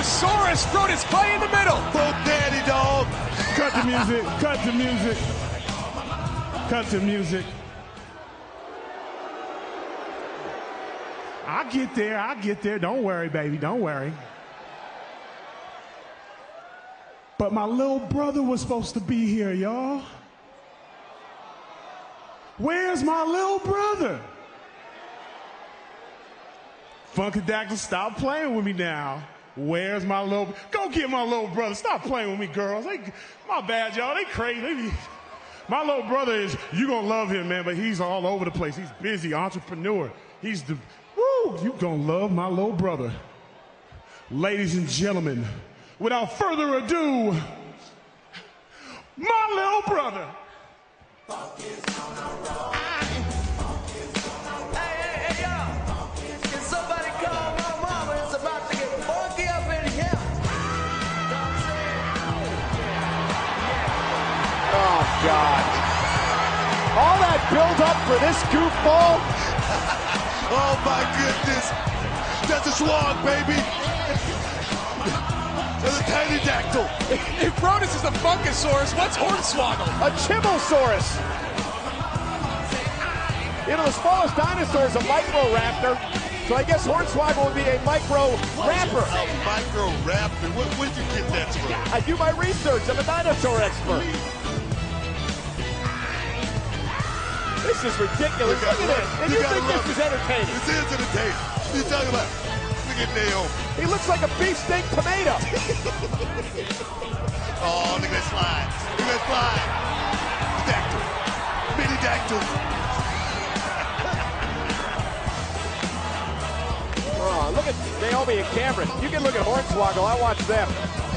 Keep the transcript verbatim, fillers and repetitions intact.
Funkasaurus, Brodus Clay in the middle. Fuck daddy, dog. Cut the music, cut the music, cut the music. I'll get there, I'll get there. Don't worry, baby, don't worry. But my little brother was supposed to be here, y'all. Where's my little brother? Funkadactyl, stop playing with me now. Where's my little... Go get my little brother. Stop playing with me, girls. They, my bad, y'all. They crazy. They be... My little brother is... You gonna love him, man, but he's all over the place. He's busy, entrepreneur. He's the... Woo! You gonna love my little brother. Ladies and gentlemen, without further ado, my little brother. Oh, God. All that build-up for this goofball? Oh, my goodness. That's a swag, baby. That's a tiny dactyl. If Brodus is a Funkasaurus, what's Hornswoggle? A Chimmelsaurus. You know, the smallest dinosaur is a micro-raptor, so I guess Hornswoggle would be a micro-rapper. A micro-raptor? Where, where'd you get that from? I do my research. I'm a dinosaur expert. This is ridiculous. Look, Look at this. And you, you think this is entertaining? This is entertaining. What are you talking about? Look at Naomi. He looks like a beefsteak tomato. Oh, look at that slide. Look at that slide. Dactyl. Mini dactyl. Oh, look at Naomi and Cameron. You can look at Hornswoggle. I watch them.